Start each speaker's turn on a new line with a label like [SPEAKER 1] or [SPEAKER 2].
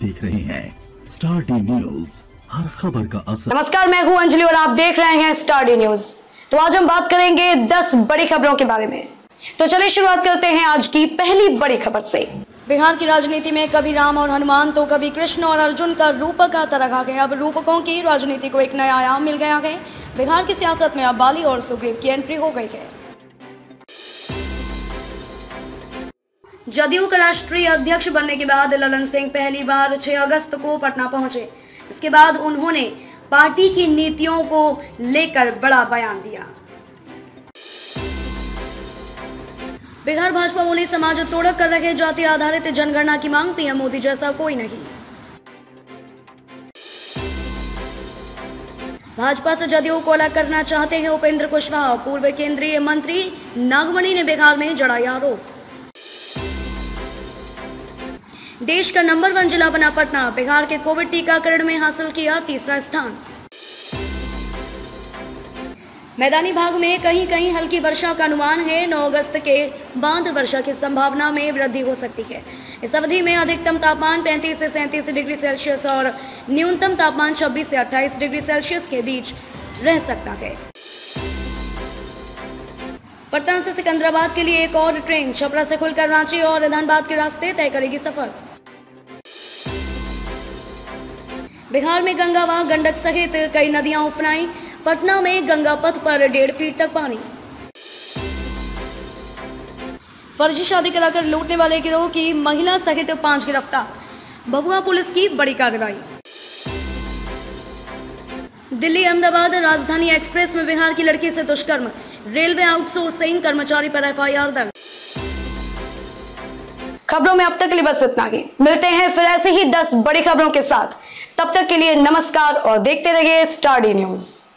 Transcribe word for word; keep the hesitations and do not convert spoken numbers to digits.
[SPEAKER 1] देख रहे हैं स्टार डी न्यूज, हर खबर का असर।
[SPEAKER 2] नमस्कार, मैं हूं अंजलि और आप देख रहे हैं स्टार डी न्यूज। तो आज हम बात करेंगे दस बड़ी खबरों के बारे में। तो चलिए शुरुआत करते हैं आज की पहली बड़ी खबर से। बिहार की राजनीति में कभी राम और हनुमान तो कभी कृष्ण और अर्जुन का रूपक आता रहा गया। अब रूपकों की राजनीति को एक नया आयाम मिल गया है। बिहार की सियासत में अब बाली और सुग्रीव की एंट्री हो गई है। जदयू का राष्ट्रीय अध्यक्ष बनने के बाद ललन सिंह पहली बार छह अगस्त को पटना पहुंचे। इसके बाद उन्होंने पार्टी की नीतियों को लेकर बड़ा बयान दिया। बिहार भाजपा बोली, समाज तोड़क कर रहे जाति आधारित जनगणना की मांग, पीएम मोदी जैसा कोई नहीं। भाजपा से जदयू को अलग करना चाहते हैं उपेंद्र कुशवाहा। पूर्व केंद्रीय मंत्री नागमणि ने बिहार में जड़ाई आरोप। देश का नंबर वन जिला बना पटना। बिहार के कोविड टीकाकरण में हासिल किया तीसरा स्थान। मैदानी भाग में कहीं कहीं हल्की वर्षा का अनुमान है। नौ अगस्त के बाद वर्षा की संभावना में वृद्धि हो सकती है। इस अवधि में अधिकतम तापमान पैंतीस से सैंतीस डिग्री सेल्सियस और न्यूनतम तापमान छब्बीस से अट्ठाईस डिग्री सेल्सियस के बीच रह सकता है। पटना से सिकंदराबाद के लिए एक और ट्रेन छपरा से खुलकर रांची और धनबाद के रास्ते तय करेगी सफर। बिहार में गंगा व गंडक सहित कई नदियां उफनाई। पटना में गंगा पथ पर डेढ़ फीट तक पानी। फर्जी शादी कराकर लूटने वाले गिरोह की महिला सहित पांच गिरफ्तार। भभुआ पुलिस की बड़ी कार्रवाई। दिल्ली अहमदाबाद राजधानी एक्सप्रेस में बिहार की लड़की से दुष्कर्म। रेलवे आउटसोर्सिंग कर्मचारी पर एफ आई आर दर्ज। खबरों में अब तक के लिए बस इतना ही। मिलते हैं फिर ऐसे ही दस बड़ी खबरों के साथ। तब तक के लिए नमस्कार और देखते रहिए स्टार डी न्यूज।